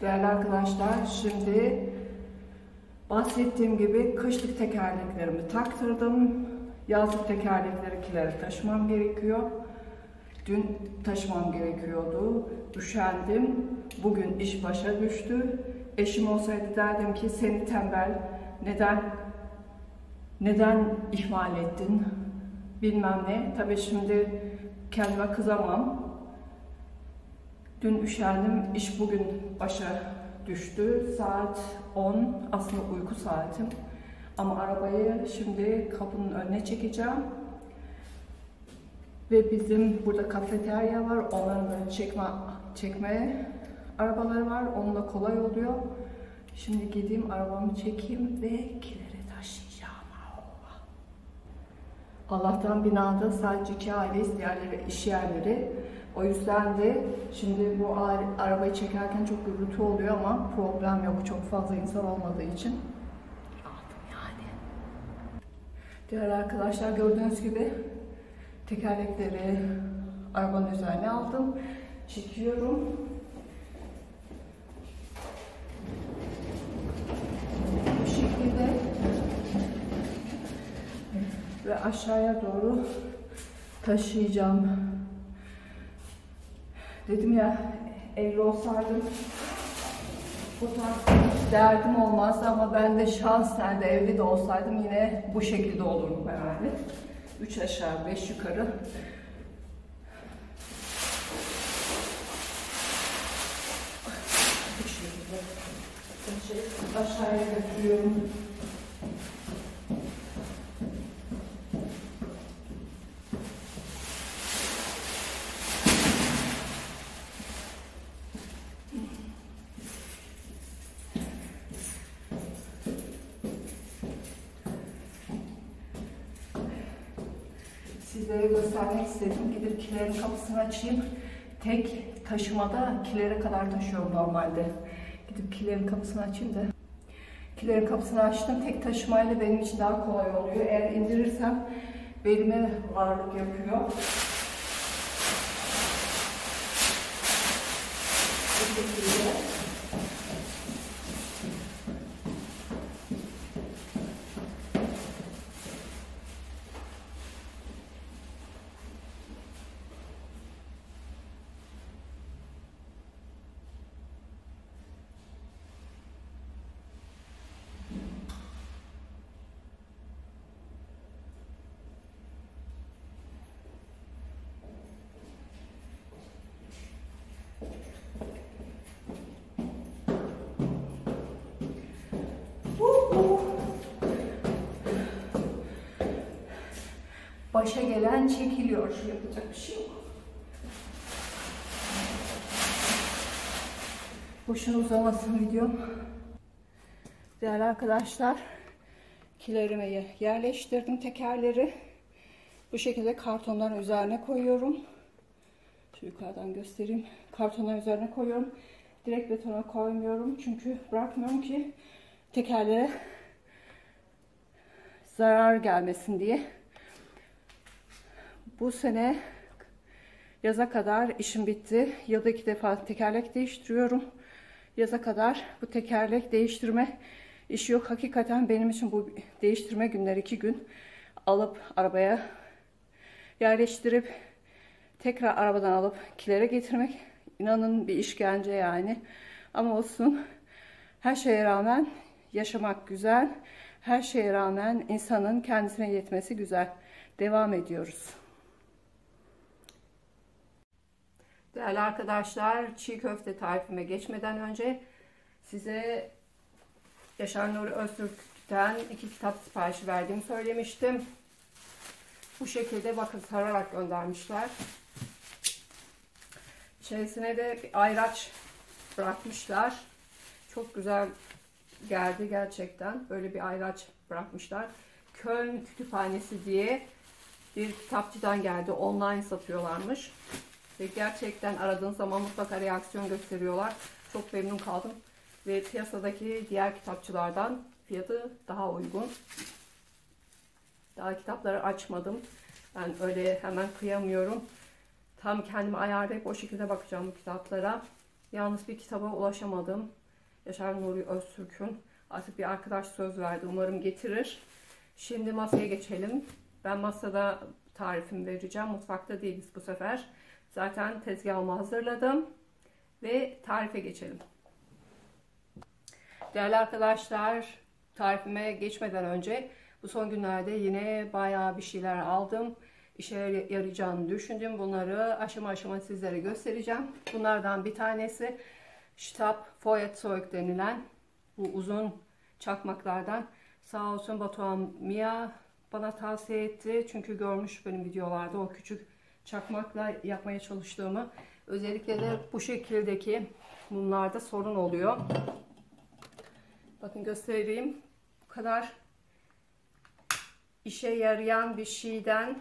Değerli arkadaşlar, şimdi bahsettiğim gibi kışlık tekerleklerimi taktırdım. Yazlık tekerlekleri kilere taşımam gerekiyor. Dün taşımam gerekiyordu. Üşendim. Bugün iş başa düştü. Eşim olsaydı derdim ki seni tembel, neden ihmal ettin bilmem ne. Tabii şimdi kendime kızamam. Dün üşendim, iş bugün başa düştü. Saat 10, aslında uyku saatim. Ama arabayı şimdi kapının önüne çekeceğim. Ve bizim burada kafeterya var, onların da çekme arabaları var, onunla kolay oluyor. Şimdi gideyim arabamı çekeyim ve kileri taşıyacağım. Allah'tan binada sadece 2 aileyiz, diğerleri iş yerleri. O yüzden de şimdi bu arabayı çekerken çok gürültü oluyor ama problem yok, çok fazla insan olmadığı için. Rahatım yani. Değerli arkadaşlar, gördüğünüz gibi tekerlekleri arabanın üzerine aldım. Çekiyorum. Bu şekilde ve aşağıya doğru taşıyacağım. Dedim ya, evli olsaydım bu tarz derdim olmazdı ama ben de şansen de evli de olsaydım yine bu şekilde olurdum herhalde. 3 aşağı 5 yukarı. Bu şekilde aşağıya götürüyorum. Sizlere göstermek istedim. Gidip kilerin kapısını açayım. Tek taşımada kilere kadar taşıyorum normalde. Gidip kilerin kapısını açayım da. Kilerin kapısını açtım. Tek taşımayla benim için daha kolay oluyor. Eğer indirirsem belime ağırlık yapıyor. Bu şekilde. Başa gelen çekiliyor. Yapacak bir şey yok. Boşuna uzamasın videom. Değerli arkadaşlar, kilerime yerleştirdim tekerleri. Bu şekilde kartonların üzerine koyuyorum. Şu yukarıdan göstereyim. Kartonların üzerine koyuyorum. Direkt betona koymuyorum. Çünkü bırakmıyorum ki tekerlere zarar gelmesin diye. Bu sene yaza kadar işim bitti. Yılda 2 defa tekerlek değiştiriyorum. Yaza kadar bu tekerlek değiştirme işi yok. Hakikaten benim için bu değiştirme günleri 2 gün. Alıp arabaya yerleştirip tekrar arabadan alıp kilere getirmek inanın bir işkence yani. Ama olsun, her şeye rağmen yaşamak güzel. Her şeye rağmen insanın kendisine yetmesi güzel. Devam ediyoruz. Değerli arkadaşlar, çiğ köfte tarifime geçmeden önce size Yaşar Nuri Öztürk'ten 2 kitap siparişi verdiğimi söylemiştim. Bu şekilde bakın sararak göndermişler. İçerisine de bir ayraç bırakmışlar. Çok güzel geldi gerçekten. Böyle bir ayraç bırakmışlar. Köln Kütüphanesi diye bir kitapçıdan geldi. Online satıyorlarmış. Ve gerçekten aradığınız zaman mutlaka reaksiyon gösteriyorlar. Çok memnun kaldım. Ve piyasadaki diğer kitapçılardan fiyatı daha uygun. Daha kitapları açmadım. Ben öyle hemen kıyamıyorum. Tam kendimi ayarlayıp o şekilde bakacağım bu kitaplara. Yalnız bir kitaba ulaşamadım. Yaşar Nuri Öztürk'ün. Artık bir arkadaş söz verdi. Umarım getirir. Şimdi masaya geçelim. Ben masada tarifimi vereceğim. Mutfakta değiliz bu sefer. Zaten tezgahımı hazırladım. Ve tarife geçelim. Değerli arkadaşlar, tarifime geçmeden önce bu son günlerde yine bayağı bir şeyler aldım. İşe yarayacağını düşündüm. Bunları aşama aşama sizlere göstereceğim. Bunlardan bir tanesi Stabfeuerzeug denilen bu uzun çakmaklardan. Sağ olsun Batuhan Mia bana tavsiye etti. Çünkü görmüş benim videolarda o küçük çakmakla yapmaya çalıştığımı. Özellikle de bu şekildeki mumlarda sorun oluyor. Bakın göstereyim. Bu kadar işe yarayan bir şeyden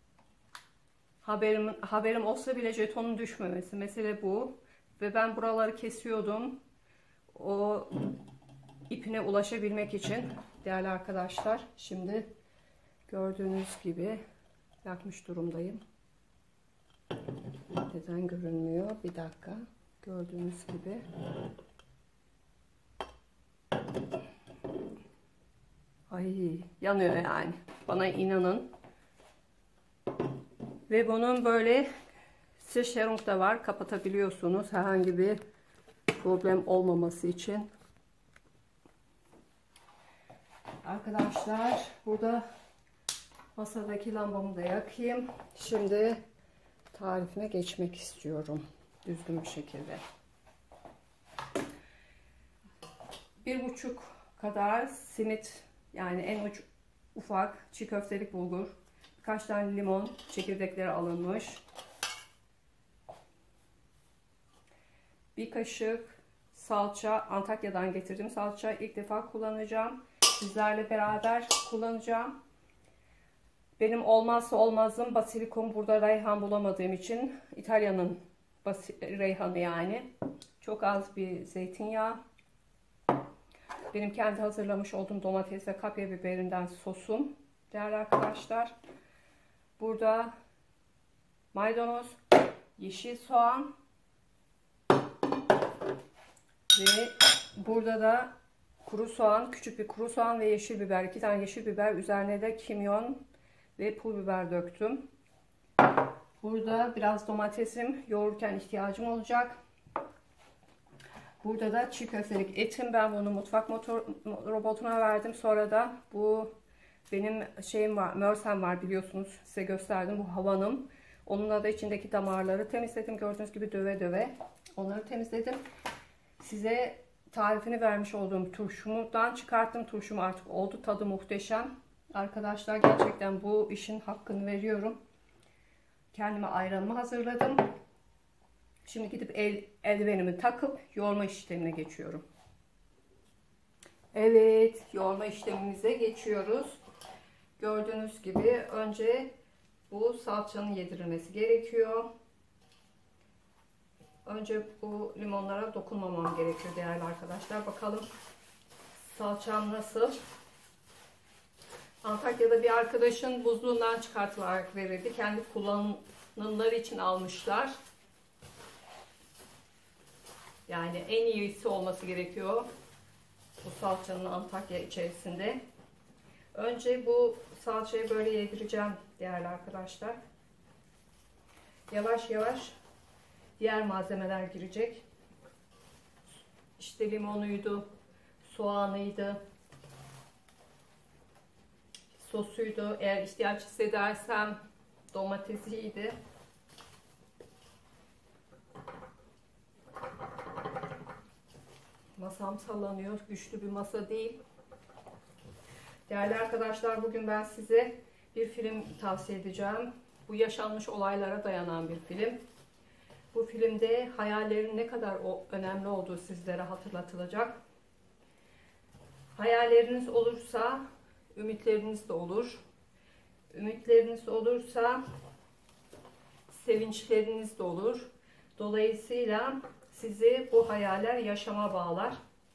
haberim olsa bile jetonun düşmemesi. Mesele bu. Ve ben buraları kesiyordum. O ipine ulaşabilmek için değerli arkadaşlar. Şimdi gördüğünüz gibi yakmış durumdayım. Neden görünmüyor? Bir dakika. Gördüğünüz gibi. Ay yanıyor yani. Bana inanın. Ve bunun böyle Sicherung da var. Kapatabiliyorsunuz. Herhangi bir problem olmaması için. Arkadaşlar burada masadaki lambamı da yakayım. Şimdi tarifine geçmek istiyorum. Düzgün bir şekilde. 1,5 kadar simit, yani en ufak çiğ köftelik bulgur. Birkaç tane limon çekirdekleri alınmış. Bir kaşık salça, Antakya'dan getirdim. Salça ilk defa kullanacağım. Sizlerle beraber kullanacağım. Benim olmazsa olmazım basilikum. Burada reyhan bulamadığım için İtalya'nın reyhanı yani. Çok az bir zeytinyağı. Benim kendi hazırlamış olduğum domates ve kapya biberinden sosum. Değerli arkadaşlar. Burada maydanoz, yeşil soğan ve burada da kuru soğan, küçük bir kuru soğan ve yeşil biber. 2 tane yeşil biber. Üzerine de kimyon ve pul biber döktüm. Burada biraz domatesim yoğururken ihtiyacım olacak. Burada da çiğ köftelik etim. Ben bunu mutfak robotuna verdim. Sonra da bu benim şeyim var, mörsem var biliyorsunuz. Size gösterdim. Bu havanım. Onunla da içindeki damarları temizledim. Gördüğünüz gibi döve döve onları temizledim. Size tarifini vermiş olduğum turşumudan çıkarttım. Turşum artık oldu. Tadı muhteşem. Arkadaşlar gerçekten bu işin hakkını veriyorum. Kendime ayranımı hazırladım. Şimdi gidip eldivenimi takıp yoğurma işlemine geçiyorum. Evet, yoğurma işlemimize geçiyoruz. Gördüğünüz gibi önce bu salçanın yedirilmesi gerekiyor. Önce bu limonlara dokunmamam gerekiyor değerli arkadaşlar. Bakalım salçam nasıl? Antakya'da bir arkadaşın buzluğundan çıkartılarak verildi. Kendi kullanımları için almışlar. Yani en iyisi olması gerekiyor bu salçanın Antakya içerisinde. Önce bu salçayı böyle yedireceğim değerli arkadaşlar. Yavaş yavaş diğer malzemeler girecek. İşte limonuydu, soğanıydı, sosuydu. Eğer ihtiyaç hissedersem domatesiydi. Masam sallanıyor. Güçlü bir masa değil. Değerli arkadaşlar, bugün ben size bir film tavsiye edeceğim. Bu yaşanmış olaylara dayanan bir film. Bu filmde hayallerin ne kadar önemli olduğu sizlere hatırlatılacak. Hayalleriniz olursa ümitleriniz de olur. Ümitleriniz olursa sevinçleriniz de olur. Dolayısıyla sizi bu hayaller yaşama bağlar.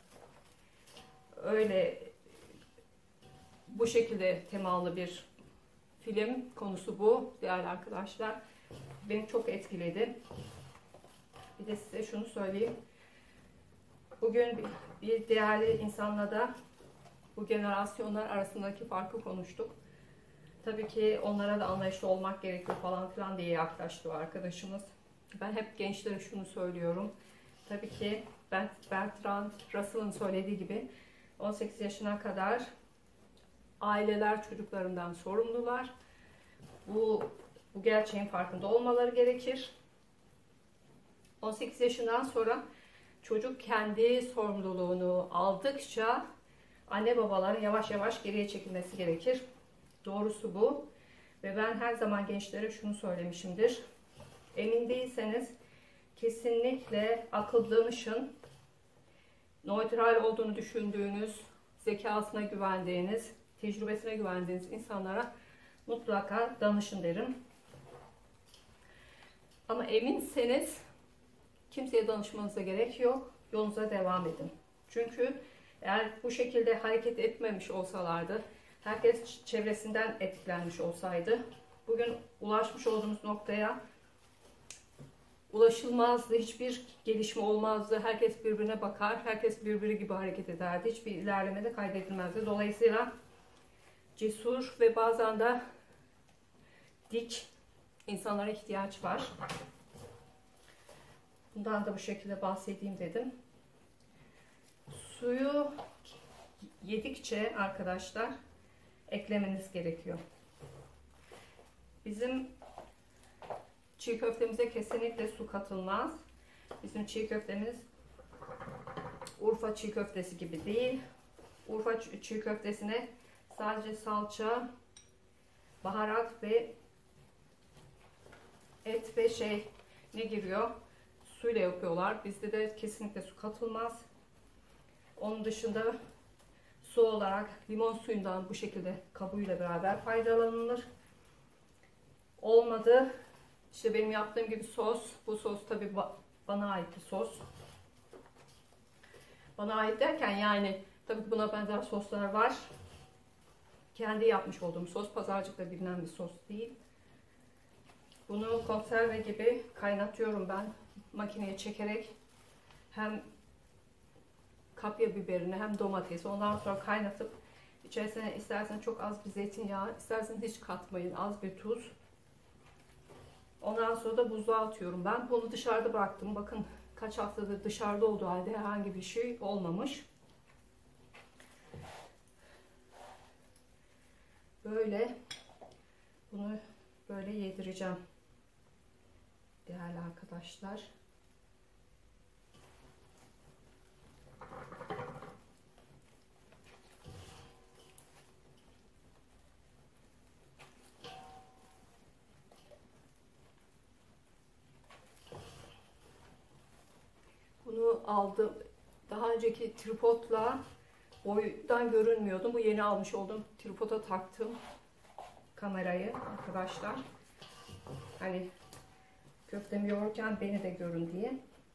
Öyle bu şekilde temalı bir film, konusu bu değerli arkadaşlar. Beni çok etkiledi. Bir de size şunu söyleyeyim. Bugün bir değerli insanla da bu generasyonlar arasındaki farkı konuştuk. Tabii ki onlara da anlayışlı olmak gerekiyor falan filan diye yaklaştı o arkadaşımız. Ben hep gençlere şunu söylüyorum. Tabii ki Bertrand Russell'ın söylediği gibi 18 yaşına kadar aileler çocuklarından sorumlular. Bu gerçeğin farkında olmaları gerekir. 18 yaşından sonra çocuk kendi sorumluluğunu aldıkça anne babaların yavaş yavaş geriye çekilmesi gerekir. Doğrusu bu. Ve ben her zaman gençlere şunu söylemişimdir. Emin değilseniz kesinlikle akıl danışın. Neutral olduğunu düşündüğünüz, zekasına güvendiğiniz, tecrübesine güvendiğiniz insanlara mutlaka danışın derim. Ama eminseniz kimseye danışmanıza gerek yok. Yolunuza devam edin. Çünkü eğer bu şekilde hareket etmemiş olsalardı, herkes çevresinden etkilenmiş olsaydı, bugün ulaşmış olduğumuz noktaya ulaşılmazdı, hiçbir gelişme olmazdı. Herkes birbirine bakar, herkes birbiri gibi hareket ederdi. Hiçbir ilerleme de kaydedilmezdi. Dolayısıyla cesur ve bazen de dik insanlara ihtiyaç var. Bundan da bu şekilde bahsedeyim dedim. Suyu yedikçe arkadaşlar eklemeniz gerekiyor. Bizim çiğ köftemize kesinlikle su katılmaz. Bizim çiğ köftemiz Urfa çiğ köftesi gibi değil. Urfa çiğ köftesine sadece salça, baharat ve et ve ne giriyor? Suyla yapıyorlar. Bizde de kesinlikle su katılmaz. Onun dışında su olarak limon suyundan bu şekilde kabuğuyla beraber faydalanılır. Olmadı. İşte benim yaptığım gibi sos. Bu sos tabi bana ait bir sos. Bana ait derken yani tabi buna benzer soslar var. Kendi yapmış olduğum sos. Pazarcıkta bilinen bir sos değil. Bunu konserve gibi kaynatıyorum ben. Makineye çekerek hem kapya biberini hem domatesi ondan sonra kaynatıp içerisine istersen çok az bir zeytinyağı, istersen hiç katmayın, az bir tuz. Ondan sonra da buzluğa atıyorum ben. Bunu dışarıda bıraktım. Bakın kaç haftadır dışarıda olduğu halde herhangi bir şey olmamış. Böyle bunu böyle yedireceğim. Değerli arkadaşlar. Bunu aldım. Daha önceki tripodla boydan görünmüyordu. Bu yeni almış olduğum tripoda taktım kamerayı arkadaşlar. Hani köftemi yoğururken beni de görün diye.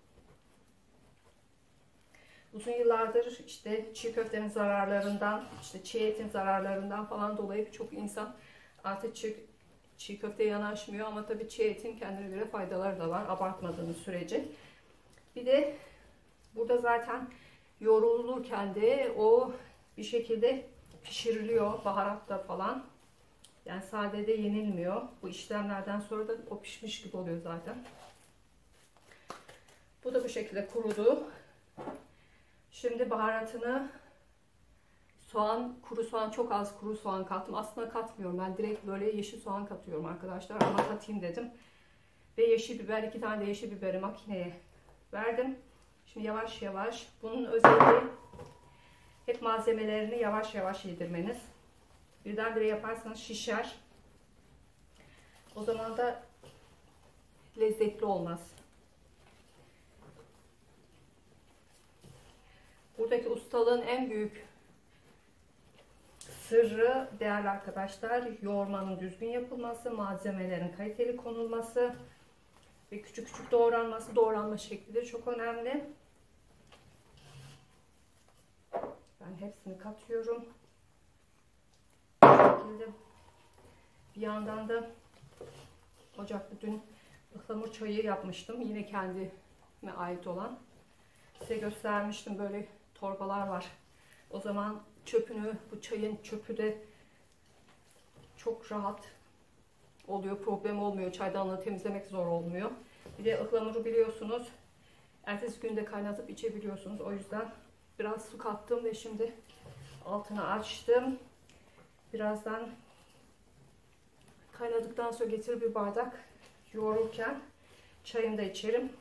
Uzun yıllardır işte çiğ köftenin zararlarından, işte çiğ etin zararlarından falan dolayı birçok insan artık çiğ köfteye yanaşmıyor ama tabii çiğ etin kendine göre faydaları da var abartmadığınız sürece. Bir de burada zaten yoğrulurken de o bir şekilde pişiriliyor baharatla falan. Yani sade de yenilmiyor. Bu işlemlerden sonra da o pişmiş gibi oluyor zaten. Bu da bu şekilde kurudu. Şimdi baharatını kuru soğan, çok az kuru soğan kattım. Aslında katmıyorum. Ben direkt böyle yeşil soğan katıyorum arkadaşlar. Ama katayım dedim. Ve yeşil biber, 2 tane de yeşil biberi makineye verdim. Şimdi yavaş yavaş, bunun özelliği hep malzemelerini yavaş yavaş yedirmeniz. Birdenbire yaparsanız şişer. O zaman da lezzetli olmaz. Buradaki ustalığın en büyük sırrı değerli arkadaşlar, yoğurmanın düzgün yapılması, malzemelerin kaliteli konulması ve küçük küçük doğranması, doğranma şekli de çok önemli. Ben hepsini katıyorum. Bu şekilde bir yandan da ocakta dün ıhlamur çayı yapmıştım. Yine kendime ait olan. Size göstermiştim, böyle torbalar var. O zaman çöpünü, bu çayın çöpü de çok rahat oluyor. Problem olmuyor. Çaydanlığı temizlemek zor olmuyor. Bir de ıhlamuru biliyorsunuz, ertesi günde kaynatıp içebiliyorsunuz. O yüzden biraz su kattım ve şimdi altını açtım. Birazdan kaynadıktan sonra getir bir bardak, yoğururken çayımı da içerim.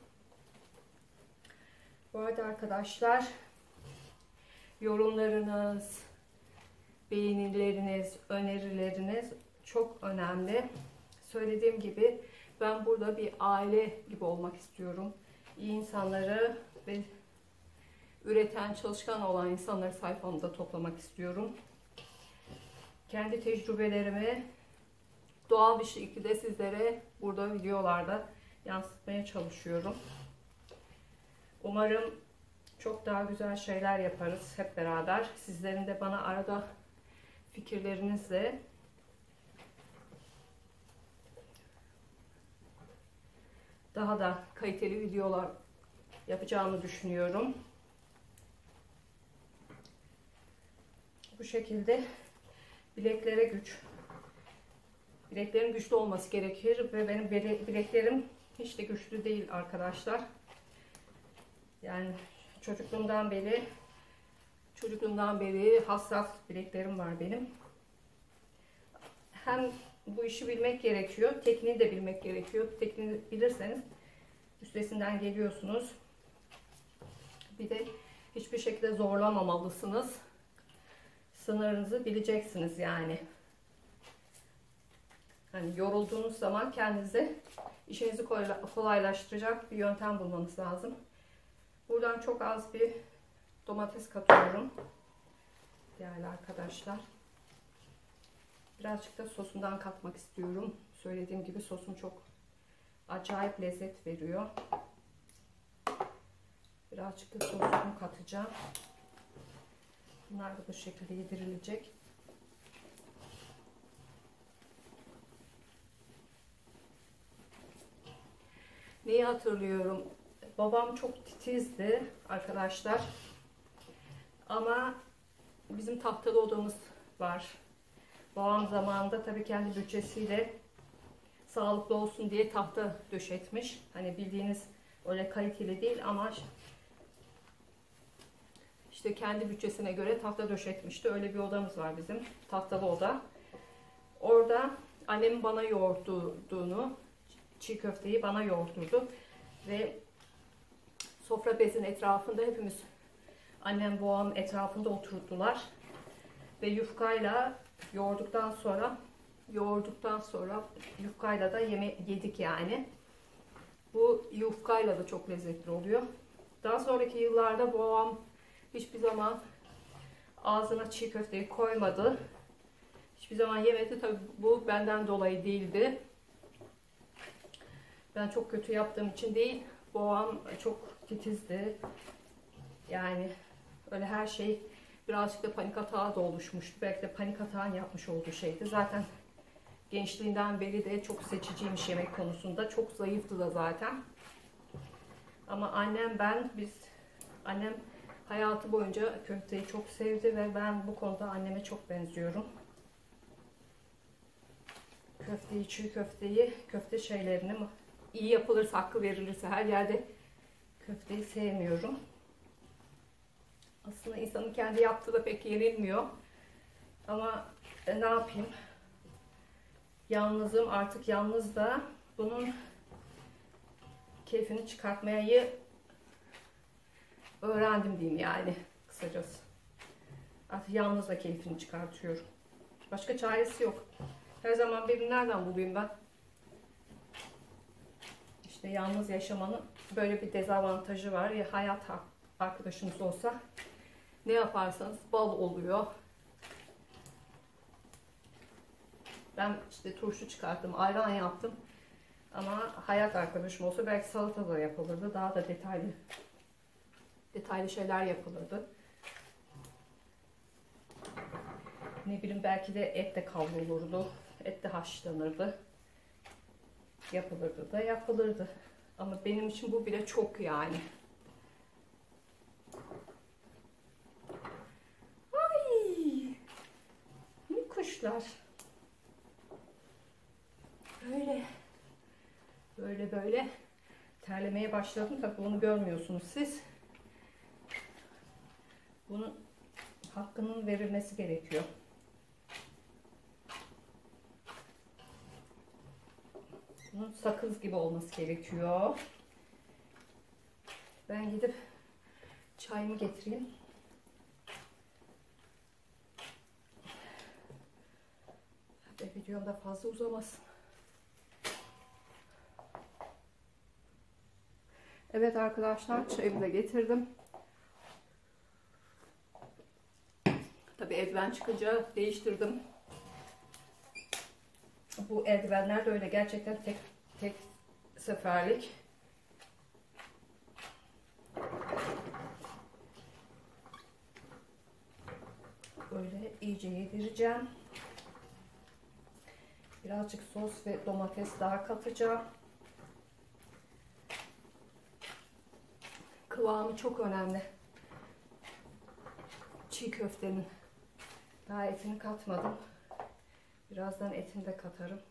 Bu arada arkadaşlar, yorumlarınız, beğenileriniz, önerileriniz çok önemli. Söylediğim gibi ben burada bir aile gibi olmak istiyorum. İyi insanları ve üreten, çalışkan olan insanları sayfamda toplamak istiyorum. Kendi tecrübelerimi doğal bir şekilde sizlere burada videolarda yansıtmaya çalışıyorum. Umarım çok daha güzel şeyler yaparız hep beraber. Sizlerin de bana arada fikirlerinizle daha da kaliteli videolar yapacağımı düşünüyorum. Bu şekilde bileklere güç. Bileklerin güçlü olması gerekir ve benim bileklerim hiç de güçlü değil arkadaşlar. Yani çocukluğumdan beri hassas bileklerim var benim. Hem bu işi bilmek gerekiyor, tekniği de bilmek gerekiyor. Tekniği bilirseniz üstesinden geliyorsunuz. Bir de hiçbir şekilde zorlamamalısınız. Sınırınızı bileceksiniz yani. Hani yorulduğunuz zaman kendinize işinizi kolaylaştıracak bir yöntem bulmanız lazım. Buradan çok az bir domates katıyorum değerli arkadaşlar. Birazcık da sosundan katmak istiyorum. Söylediğim gibi sosum çok acayip lezzet veriyor. Birazcık da sosumu katacağım. Bunlar da bu şekilde yedirilecek. Neyi hatırlıyorum? Babam çok titizdi arkadaşlar. Ama bizim tahtalı odamız var. Babam zamanında tabii kendi bütçesiyle sağlıklı olsun diye tahta döşetmiş. Hani bildiğiniz öyle kaliteli değil ama işte kendi bütçesine göre tahta döşetmişti. Öyle bir odamız var bizim. Tahtalı oda. Orada annemin bana yoğurttuğunu, çiğ köfteyi bana yoğurturdu. Ve sofra bezinin etrafında hepimiz, annem babam etrafında oturdular. Ve yufkayla yoğurduktan sonra yufkayla da yedik yani. Bu yufkayla da çok lezzetli oluyor. Daha sonraki yıllarda babam hiçbir zaman ağzına çiğ köfteyi koymadı. Hiçbir zaman yemedi. Tabii bu benden dolayı değildi. Ben çok kötü yaptığım için değil. Babam çok titizdi. Yani öyle her şey birazcık da panik atağı da oluşmuştu. Belki de panik atağın yapmış olduğu şeydi. Zaten gençliğinden beri de çok seçiciymiş yemek konusunda. Çok zayıftı da zaten. Ama annem hayatı boyunca köfteyi çok sevdi ve ben bu konuda anneme çok benziyorum. Köfteyi, çiğ köfteyi, köfte şeylerini iyi yapılırsa, hakkı verilirse, her yerde köfteyi sevmiyorum. Aslında insanın kendi yaptığı da pek yenilmiyor. Ama ne yapayım? Yalnızım, artık yalnız da bunun keyfini çıkartmayı öğrendim diyeyim yani kısacası. Artık yalnız da keyfini çıkartıyorum. Başka çaresi yok. Her zaman birini nereden bulayım ben? İşte yalnız yaşamanın böyle bir dezavantajı var. Ya hayat arkadaşınız olsa ne yaparsanız bal oluyor. Ben işte turşu çıkarttım, ayran yaptım. Ama hayat arkadaşım olsa belki salata da yapılırdı. Daha da detaylı şeyler yapılırdı. Ne bileyim, belki de et de kavrulurdu. Et de haşlanırdı. Yapılırdı da yapılırdı. Ama benim için bu bile çok yani. rüküşler. Böyle terlemeye başladım. Tabii onu görmüyorsunuz siz. Bunun hakkının verilmesi gerekiyor. Bunun sakız gibi olması gerekiyor. Ben gidip çayımı getireyim. Ve videom da fazla uzamasın. Evet arkadaşlar, çayımı da getirdim. Tabii eldiven çıkınca değiştirdim. Bu eldivenler de öyle gerçekten tek seferlik. Böyle iyice yedireceğim. Birazcık sos ve domates daha katacağım. Kıvamı çok önemli. Çiğ köftenin. Daha etini katmadım. Birazdan etini de katarım.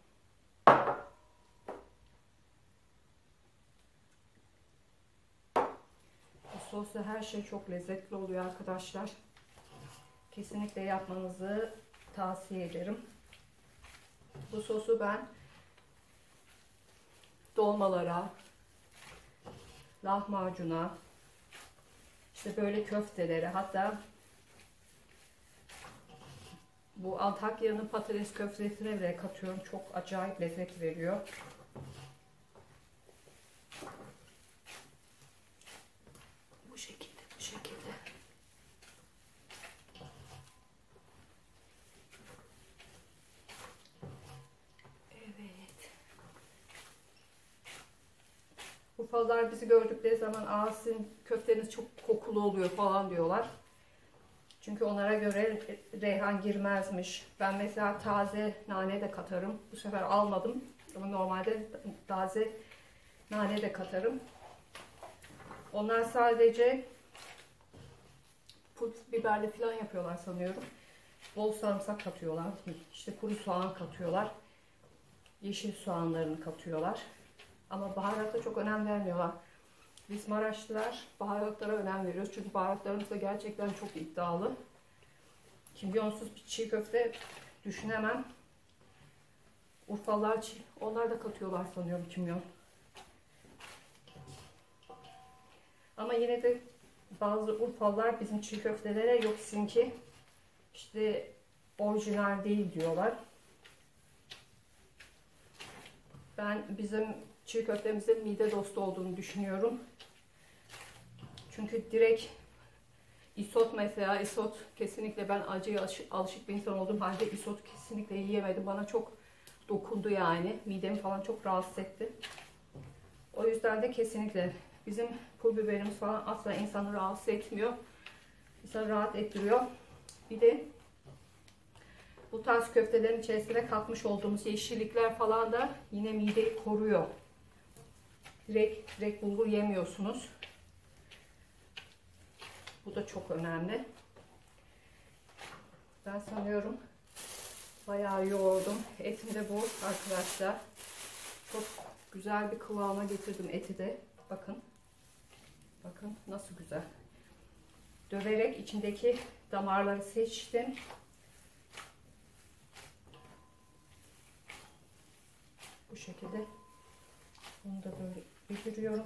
Bu sosla her şey çok lezzetli oluyor arkadaşlar. Kesinlikle yapmanızı tavsiye ederim. Bu sosu ben dolmalara, lahmacuna, işte böyle köftelere, hatta bu Antakya'nın patates köftesine bile katıyorum. Çok acayip lezzet veriyor. Bu şekilde. Evet. Urfalılar bizi gördükleri zaman sizin köfteniz çok kokulu oluyor falan diyorlar. Çünkü onlara göre reyhan girmezmiş. Ben mesela taze nane de katarım. Bu sefer almadım. Ama normalde taze nane de katarım. Onlar sadece pul biberle falan yapıyorlar sanıyorum. Bol sarımsak katıyorlar. İşte kuru soğan katıyorlar. Yeşil soğanlarını katıyorlar. Ama baharata çok önem vermiyorlar. Biz Maraşlılar baharatlara önem veriyoruz. Çünkü baharatlarımız da gerçekten çok iddialı. Kimyonsuz bir çiğ köfte düşünemem. Urfalılar, onlar da katıyorlar sanıyorum kimyon. Ama yine de bazı Urfalılar bizim çiğ köftelere yok sizinki işte orijinal değil diyorlar. Ben bizim çiğ köftemizin mide dostu olduğunu düşünüyorum. Çünkü direkt isot mesela, isot kesinlikle, ben acıya alışık bir insan olduğum halde isot kesinlikle yiyemedim. Bana çok dokundu yani. Midemi falan çok rahatsız etti. O yüzden de kesinlikle bizim pul biberimiz falan asla insanı rahatsız etmiyor. İnsanı rahat ettiriyor. Bir de bu tarz köftelerin içerisine katmış olduğumuz yeşillikler falan da yine mideyi koruyor. Direkt bulgur yemiyorsunuz. Bu da çok önemli. Ben sanıyorum bayağı yoğurdum. Etim de bu arkadaşlar. Çok güzel bir kıvama getirdim eti de. Bakın. Bakın nasıl güzel. Döverek içindeki damarları seçtim. Bu şekilde. Bunu da böyle bitiriyorum.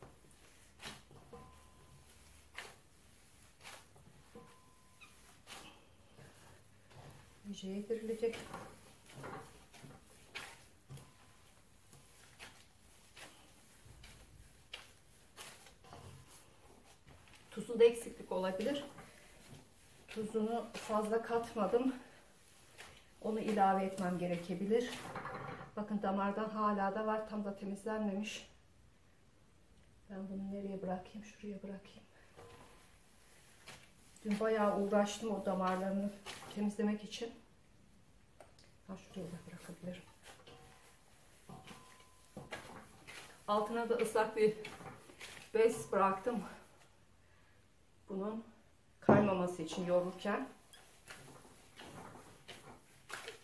İyice yedirilecek. Tuzunda eksiklik olabilir. Tuzunu fazla katmadım. Onu ilave etmem gerekebilir. Bakın damardan hala da var. Tam da temizlenmemiş. Ben bunu nereye bırakayım? Şuraya bırakayım. Dün bayağı uğraştım o damarlarını temizlemek için. Şuraya da bırakabilirim. Altına da ıslak bir bez bıraktım. Bunun kaymaması için yoğururken.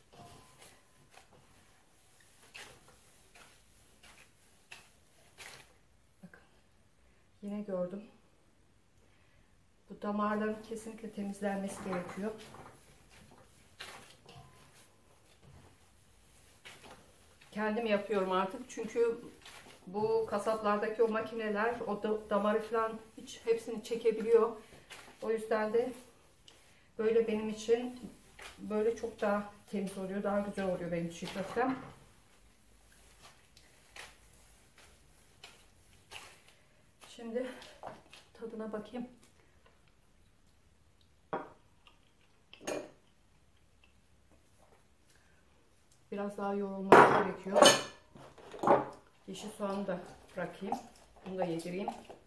ne gördüm? Bu damarların kesinlikle temizlenmesi gerekiyor. Kendim yapıyorum artık. Çünkü bu kasaplardaki o makineler o damarı falan hiç hepsini çekebiliyor. O yüzden de böyle benim için böyle çok daha temiz oluyor. Daha güzel oluyor benim çiğ köftem. Şimdi tadına bakayım. Biraz daha yoğrulması gerekiyor. Yeşil soğanı da bırakayım. Bunu da yedireyim.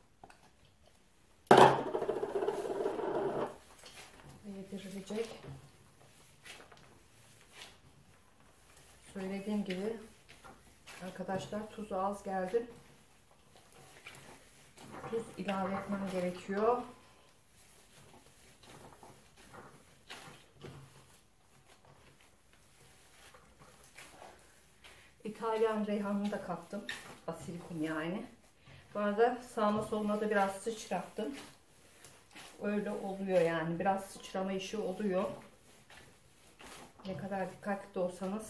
Yedirilecek. Söylediğim gibi arkadaşlar tuzu az geldi. Tuz ilave etmem gerekiyor. İtalyan reyhanını da kattım. Basilikum yani. Bu arada sağma soluna da biraz sıçrattım. Öyle oluyor yani. Biraz sıçrama işi oluyor. Ne kadar dikkatli olsanız.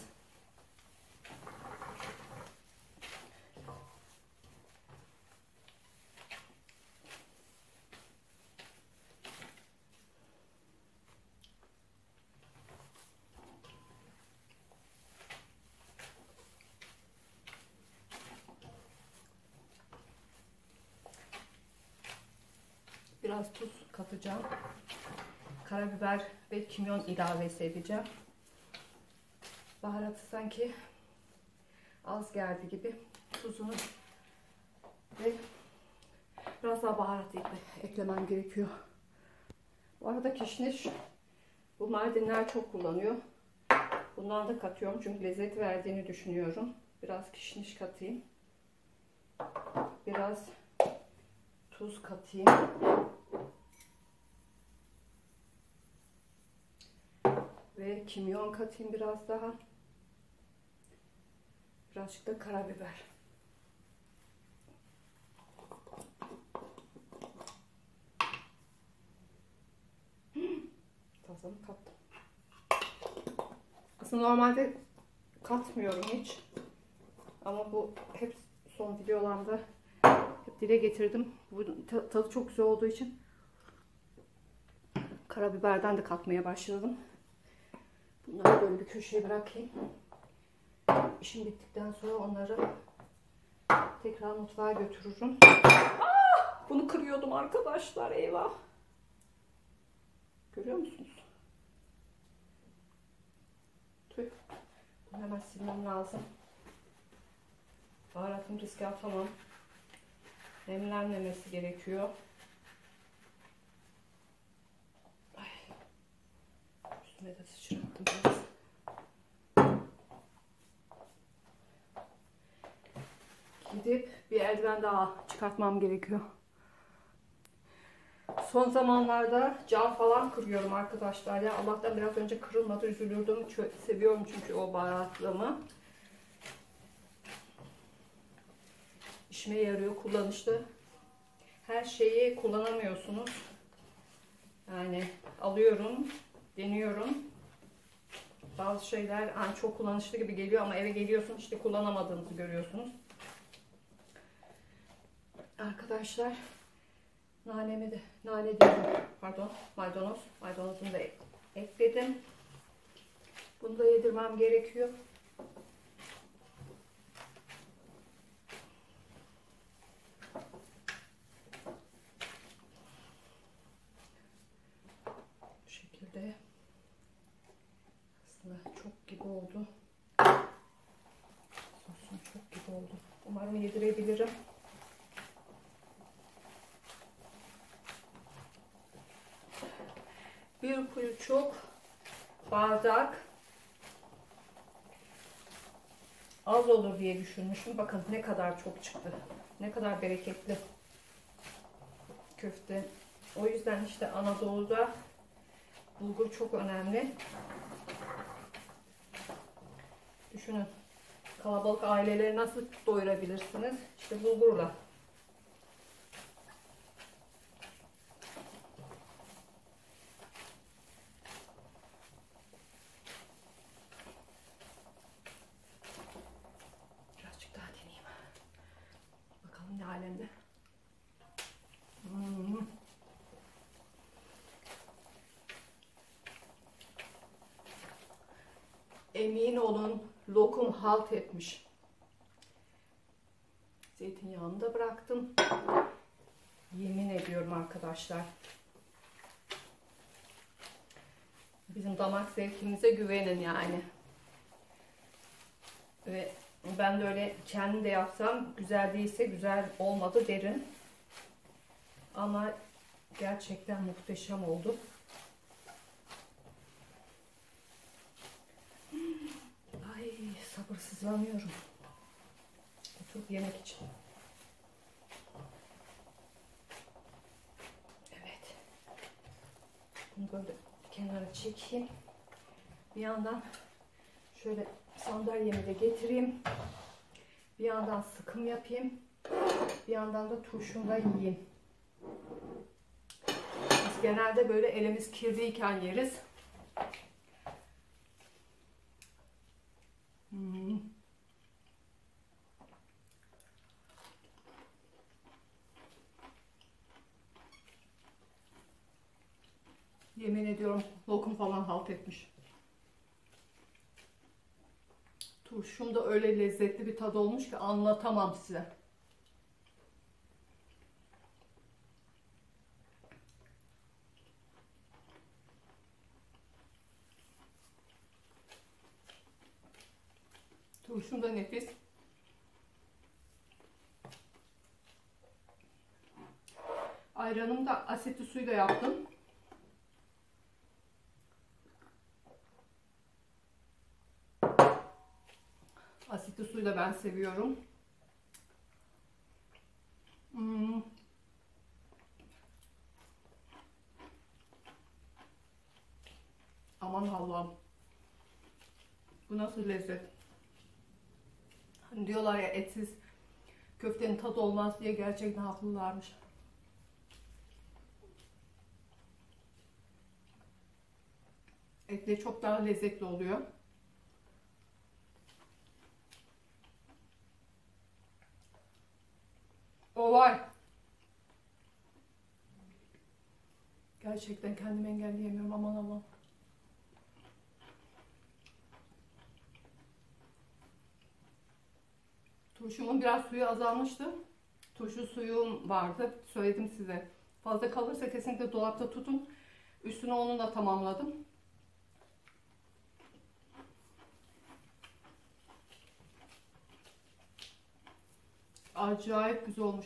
Biraz tuz katacağım. Karabiber ve kimyon ilavesi edeceğim. Baharatı sanki az geldi gibi. Tuzunu ve biraz daha baharat eklemem gerekiyor. Bu arada kişniş bu Mardinler çok kullanıyor. Bundan da katıyorum çünkü lezzet verdiğini düşünüyorum. Biraz kişniş katayım. Biraz tuz katayım. Ve kimyon katayım biraz daha. Birazcık da karabiber. Tazını kattım. Aslında normalde katmıyorum hiç. Ama bu hep son videolarımda hep dile getirdim. Bu tadı çok güzel olduğu için karabiberden de katmaya başladım. Bunları böyle bir köşeye bırakayım. İşim bittikten sonra onları tekrar mutfağa götürürüm. Bunu kırıyordum arkadaşlar. Eyvah. Görüyor musunuz? Tüh. Bunu hemen silmem lazım. Baharatını riske atamam. Nemlenmemesi gerekiyor. Ay. Üstüme de sıçrattım biraz. Gidip bir eldiven daha çıkartmam gerekiyor. Son zamanlarda cam falan kırıyorum arkadaşlar ya. Allah'tan biraz önce kırılmadı, üzülürdüm. Seviyorum çünkü o baharatlığımı. İşime yarıyor, kullanışlı. Her şeyi kullanamıyorsunuz. Yani alıyorum, deniyorum. Bazı şeyler yani çok kullanışlı gibi geliyor ama eve geliyorsun işte kullanamadığınızı görüyorsunuz. Arkadaşlar nane diyorum, pardon, maydanozumu da ekledim. Bunu da yedirmem gerekiyor. Bu şekilde aslında çok gibi oldu. Sosum çok gibi oldu. Umarım yedirebilirim. Bir buçuk bardak az olur diye düşünmüştüm. Bakın ne kadar çok çıktı. Ne kadar bereketli köfte. O yüzden işte Anadolu'da bulgur çok önemli. Düşünün. Kalabalık aileleri nasıl doyurabilirsiniz? İşte bulgurla. Emin olun lokum halt etmiş. Zeytinyağını da bıraktım. Yemin ediyorum arkadaşlar. Bizim damak zevkimize güvenin yani. Ve ben de öyle kendim de yapsam güzel değilse güzel olmadı derim. Ama gerçekten muhteşem oldu. Ay sabırsızlanıyorum. Oturup yemek için. Evet. Bunu böyle kenara çekeyim. Bir yandan şöyle sandalyemi de getireyim. Bir yandan sıkım yapayım. Bir yandan da turşumu da yiyeyim. Biz genelde böyle elimiz kirliyken yeriz. Yemin ediyorum lokum falan halt etmiş. Turşum da öyle lezzetli bir tadı olmuş ki anlatamam size. Turşum da nefis. Ayranımı da asitli suyla yaptım. Asitli suyu da ben seviyorum. Aman Allah'ım. Bu nasıl lezzet? Hani diyorlar ya etsiz köftenin tadı olmaz diye, gerçekten haklılarmış. Etli çok daha lezzetli oluyor. O var. Gerçekten kendimi engelleyemiyorum, aman Allah'ım. Turşumun biraz suyu azalmıştı. Turşu suyum vardı. Söyledim size. Fazla kalırsa kesinlikle dolapta tutun. Üstüne onu da tamamladım. Acayip güzel olmuş.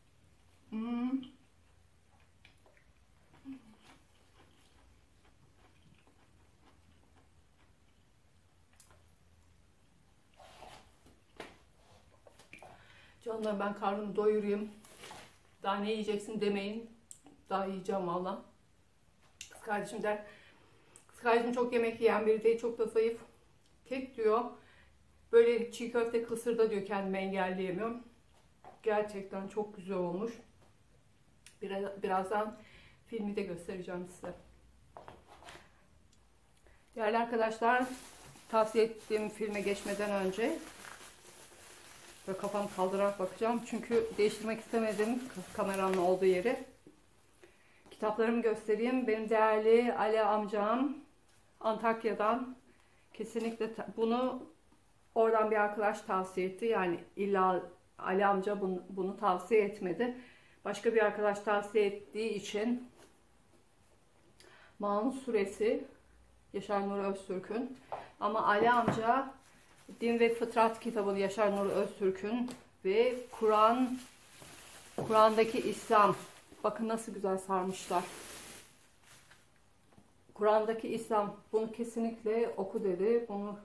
Canlar, ben karnımı doyurayım. Daha ne yiyeceksin demeyin. Daha yiyeceğim valla. Kız kardeşim der. Kız kardeşim çok yemek yiyen biri değil. Çok da zayıf. Tek diyor. Böyle çiğ köfte kısırda diyor kendimi engelleyemiyorum. Gerçekten çok güzel olmuş. Birazdan filmi de göstereceğim size. Değerli arkadaşlar, tavsiye ettiğim filme geçmeden önce ve kafamı kaldırarak bakacağım. Çünkü değiştirmek istemedim kameranın olduğu yeri. Kitaplarımı göstereyim. Benim değerli Ali amcam Antakya'dan, kesinlikle bunu oradan bir arkadaş tavsiye etti. Yani illa Ali amca bunu tavsiye etmedi. Başka bir arkadaş tavsiye ettiği için Maun Suresi, Yaşar Nuri Öztürk'ün, ama Ali amca Din ve Fıtrat kitabını, Yaşar Nuri Öztürk'ün ve Kur'an'daki İslam. Bakın nasıl güzel sarmışlar. Kur'an'daki İslam. Bunu kesinlikle oku dedi. Bunu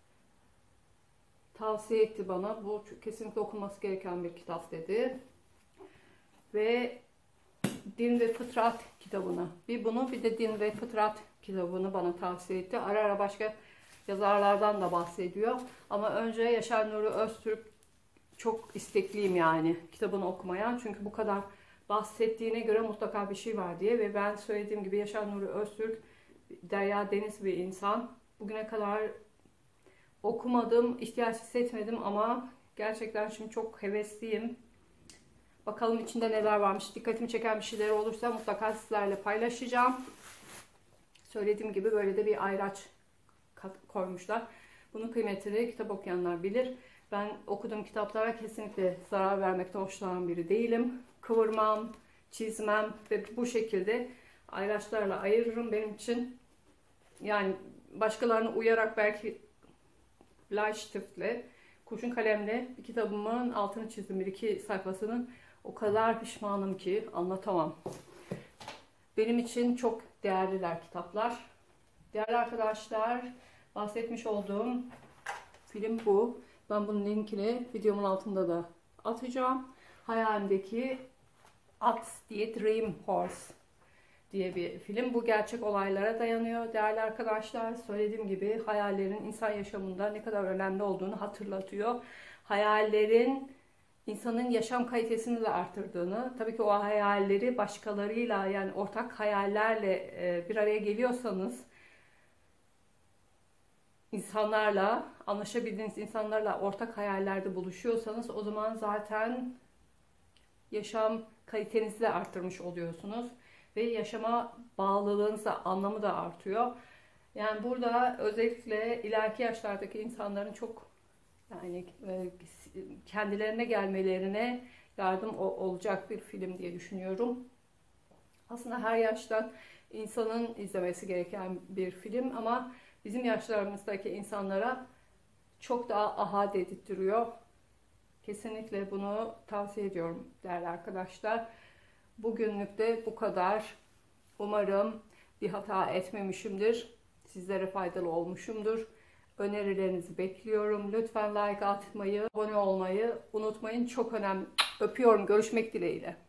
tavsiye etti bana. Bu kesinlikle okunması gereken bir kitap dedi. Ve Din ve Fıtrat kitabını. Bir bunu, bir de Din ve Fıtrat kitabını bana tavsiye etti. Ara ara başka yazarlardan da bahsediyor. Ama önce Yaşar Nuri Öztürk, çok istekliyim yani kitabını okumaya. Çünkü bu kadar bahsettiğine göre mutlaka bir şey var diye. Ve ben söylediğim gibi Yaşar Nuri Öztürk derya deniz bir insan. Bugüne kadar okumadım, ihtiyaç hissetmedim ama gerçekten şimdi çok hevesliyim. Bakalım içinde neler varmış. Dikkatimi çeken bir şeyler olursa mutlaka sizlerle paylaşacağım. Söylediğim gibi böyle de bir ayraç koymuşlar. Bunun kıymetini kitap okuyanlar bilir. Ben okuduğum kitaplara kesinlikle zarar vermekte hoşlanan biri değilim. Kıvırmam, çizmem ve bu şekilde ayraçlarla ayırırım. Benim için yani başkalarını uyarak belki Bleistift'le, kurşun kalemle bir kitabımın altını çizdim. Bir iki sayfasının. O kadar pişmanım ki anlatamam. Benim için çok değerliler kitaplar. Değerli arkadaşlar, bahsetmiş olduğum film bu. Ben bunun linkini videomun altında da atacağım. Hayalimdeki at diye, Dream Horse diye bir film. Bu gerçek olaylara dayanıyor. Değerli arkadaşlar, söylediğim gibi hayallerin insan yaşamında ne kadar önemli olduğunu hatırlatıyor. Hayallerin insanın yaşam kalitesini de arttırdığını, tabii ki o hayalleri başkalarıyla, yani ortak hayallerle bir araya geliyorsanız, insanlarla, anlaşabildiğiniz insanlarla ortak hayallerde buluşuyorsanız, o zaman zaten yaşam kalitenizi de arttırmış oluyorsunuz ve yaşama bağlılığınız da, anlamı da artıyor. Yani burada özellikle ileriki yaşlardaki insanların çok yani kendilerine gelmelerine yardım olacak bir film diye düşünüyorum. Aslında her yaştan insanın izlemesi gereken bir film ama bizim yaşlarımızdaki insanlara çok daha aha dedirtiyor. Kesinlikle bunu tavsiye ediyorum değerli arkadaşlar. Bugünlük de bu kadar. Umarım bir hata etmemişimdir. Sizlere faydalı olmuşumdur. Önerilerinizi bekliyorum. Lütfen like atmayı, abone olmayı unutmayın. Çok önemli. Öpüyorum. Görüşmek dileğiyle.